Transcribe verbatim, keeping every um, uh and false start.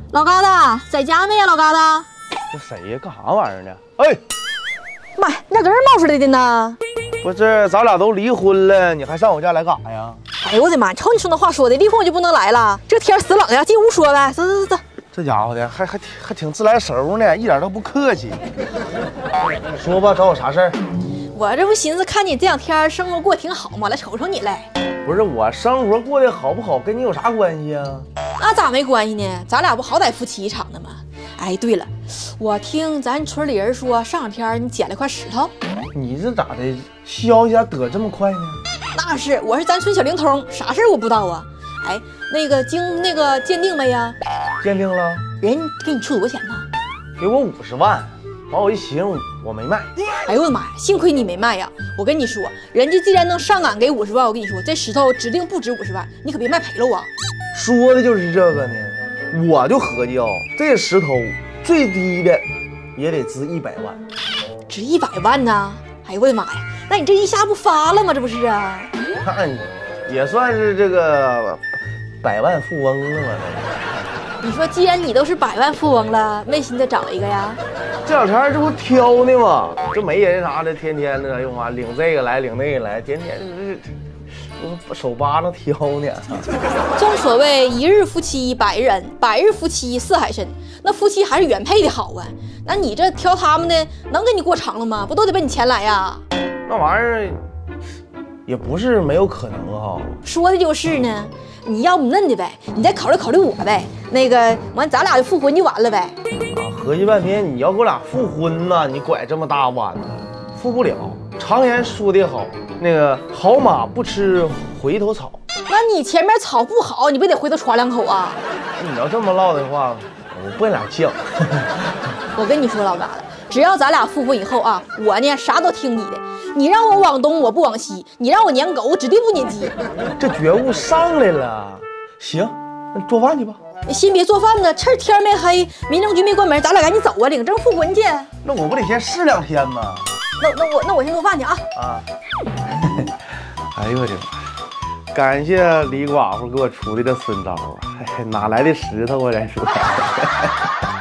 老疙瘩在家没呀？老疙瘩， 这谁呀？干啥玩意儿呢？哎， 妈呀，你咋搁这冒出来的呢？ 不是，咱俩都离婚了，你还上我家来干啥呀？ 哎呦我的妈！瞅你说那话说的，离婚我就不能来了？这天死冷呀，进屋说呗。走走走走。 这家伙的还还挺还挺自来熟呢，一点都不客气。说吧，找我啥事儿？ 我这不寻思看你这两天生活过挺好嘛，来瞅瞅你来。 不是我生活过得好不好，跟你有啥关系啊？ 那咋没关系呢？咱俩不好歹夫妻一场的吗？哎，对了，我听咱村里人说，上两天你捡了块石头。 你这咋的？消息咋得这么快呢？ 那是，我是咱村小灵通，啥事儿我不知道啊。哎，那个经那个鉴定没呀？ 鉴定了， 人给你出多少钱呢？ 给我五十万。完我一寻，我没卖。 哎呦我的妈呀！幸亏你没卖呀！我跟你说，人家既然能上赶给五十万，我跟你说，这石头指定不值五十万，你可别卖赔了我。 说的就是这个呢，我就合计啊、哦，这石头最低的也得值一百万， 值一百万呢？哎呦我的妈呀！那你这一下不发了吗？这不是啊？ 那也算是这个百万富翁了嘛。 你说，既然你都是百万富翁了，没寻思找一个呀？ 这两天这不挑呢吗？这媒人啥的，天天的用啊，领这个来，领那个来，天天这手巴掌挑呢。 正所谓一日夫妻百日恩，百日夫妻似海深。那夫妻还是原配的好啊。那你这挑他们的，能跟你过长了吗？不都得奔你钱来呀？ 那玩意儿也不是没有可能哈。 说的就是呢。你要不嫩的呗，你再考虑考虑我呗。那个完，咱俩就复婚就完了呗。 啊，合计半天，你要给我俩复婚呢，你拐这么大弯呢，复不了。常言说得好，那个好马不吃回头草。 那你前面草不好，你不得回头喘两口啊？ 你要这么唠的话，我不跟俩犟。 我跟你说，老疙瘩，只要咱俩复婚以后啊，我呢啥都听你的。你让我往东，我不往西；你让我撵狗，我指定不撵鸡。 这觉悟上来了，行，那做饭去吧。 你先别做饭呢，趁天没黑，民政局没关门，咱俩赶紧走啊，领证复婚去。 那我不得先试两天吗？ 那那我那我先做饭去啊。 啊！哎呦我的妈！感谢李寡妇给我出的这孙招啊！哪来的石头啊？咱说。